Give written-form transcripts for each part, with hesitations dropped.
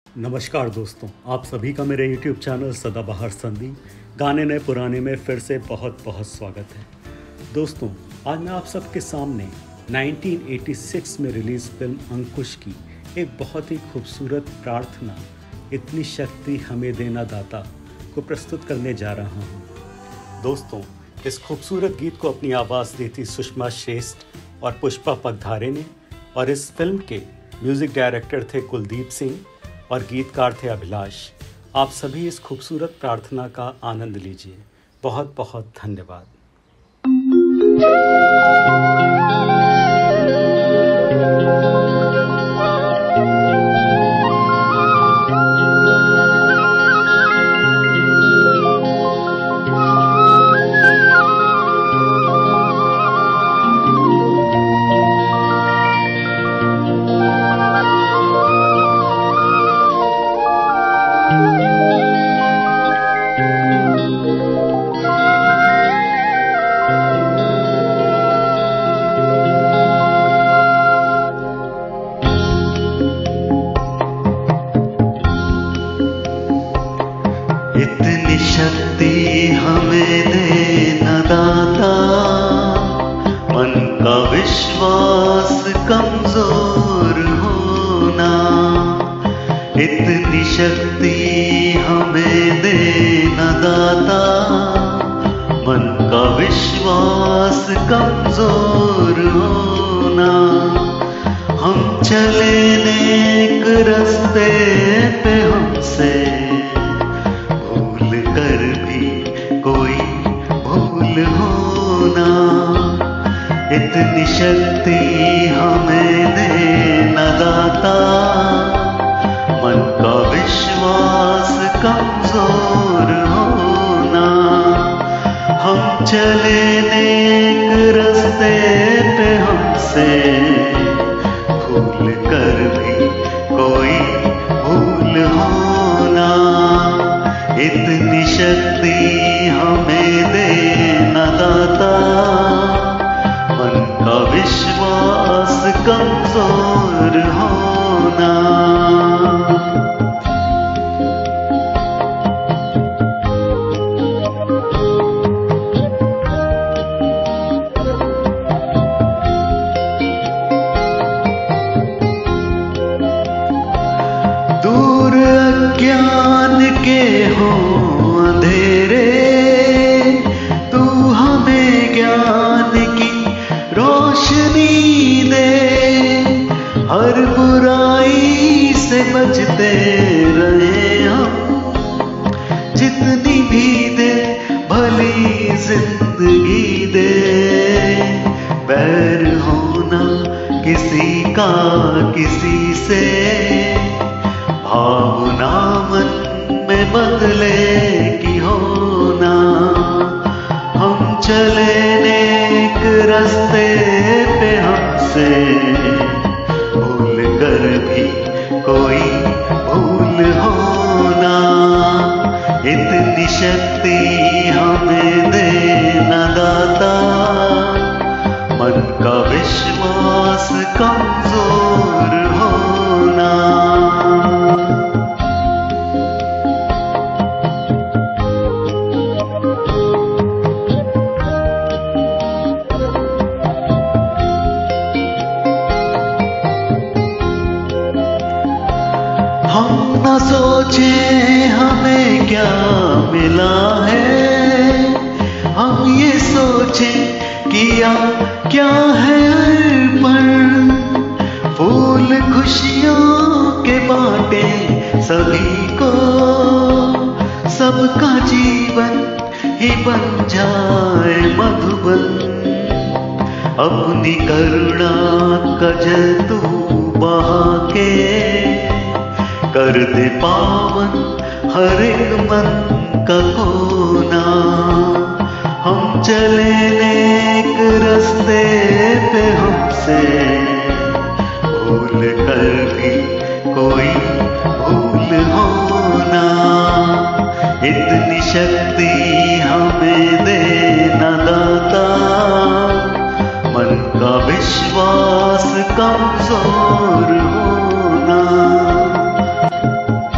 नमस्कार दोस्तों, आप सभी का मेरे YouTube चैनल सदाबहार संदीप गाने नए पुराने में फिर से बहुत बहुत स्वागत है। दोस्तों, आज मैं आप सबके सामने 1986 में रिलीज फिल्म अंकुश की एक बहुत ही खूबसूरत प्रार्थना, इतनी शक्ति हमें देना दाता, को प्रस्तुत करने जा रहा हूँ। दोस्तों, इस खूबसूरत गीत को अपनी आवाज़ दी थी सुषमा श्रेष्ठ और पुष्पा पगधारे ने, और इस फिल्म के म्यूज़िक डायरेक्टर थे कुलदीप सिंह और गीतकार थे अभिलाष। आप सभी इस खूबसूरत प्रार्थना का आनंद लीजिए। बहुत बहुत धन्यवाद। इतनी शक्ति हमें देना दाता, मन का विश्वास कमजोर होना। इतनी शक्ति हमें देना दाता, मन का विश्वास कमजोर होना। हम चले नेक रास्ते पे, हमसे कर भी कोई भूल होना। इतनी शक्ति हमें देना दाता, मन का विश्वास कमजोर होना। हम चले नेक रास्ते पे, हमसे भूल कर भी कोई भूल होना। इतनी शक्ति हमें देना दाता, मन का विश्वास कमजोर होना। दूर अज्ञान के हो अंधेरे, तू हमें ज्ञान की रोशनी दे। हर बुराई से बचते रहे हम, जितनी भी दे भली जिंदगी दे। बैर होना किसी का किसी से, भावना मन में बदले की होना। हम चले नेक रास्ते पे, हमसे भूल कर भी कोई भूल होना। इतनी शक्ति हमें देना दाता, मन का विश्वास कमजोर होना। हम न सोचे हमें क्या मिला है, हम ये सोचे किया क्या है अर्पण। फूल खुशियों के बांटे सभी को, सबका जीवन ही बन जाए मधुबन। अपनी करुणा का जल तू बहा के, कर दे पावन हर एक मन का कोना। हम चले नेक रास्ते पे, हमसे भूल कर भी कोई भूल होना। इतनी शक्ति हमें देना दाता, मन का विश्वास कमजोर होना।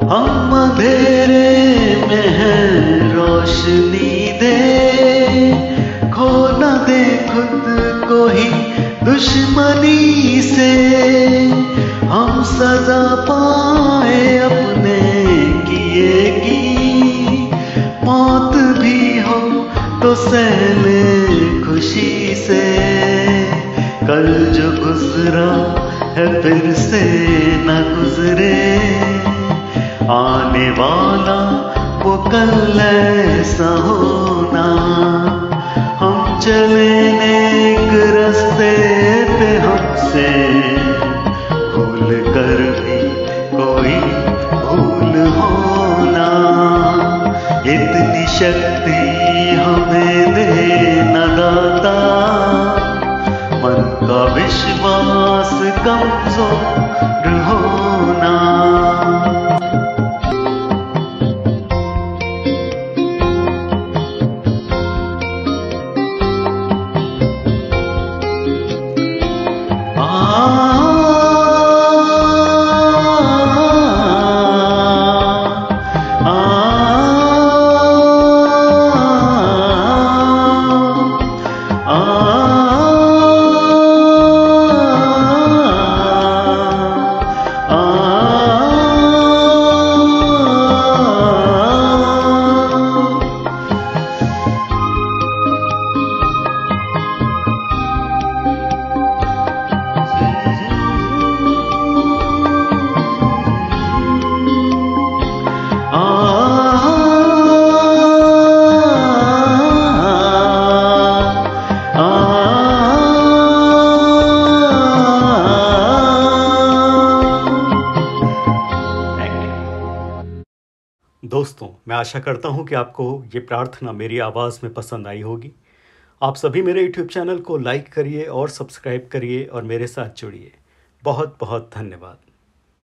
हम अंधेरे में हैं रोशनी दे, खो न दे खुद को ही दुश्मनी से, हम सजा पाए अपने किए की, मौत भी हो तो सह ले खुशी से, कल जो गुजरा है फिर से न गुजरे, आने वाला वो कल ऐसा होना, हम चले नेक रास्ते पे हमसे भूल कर भी कोई भूल होना, इतनी शक्ति हमें देना दाता, मन का विश्वास कमजोर होना। दोस्तों, मैं आशा करता हूं कि आपको ये प्रार्थना मेरी आवाज़ में पसंद आई होगी। आप सभी मेरे YouTube चैनल को लाइक करिए और सब्सक्राइब करिए और मेरे साथ जुड़िए। बहुत बहुत धन्यवाद।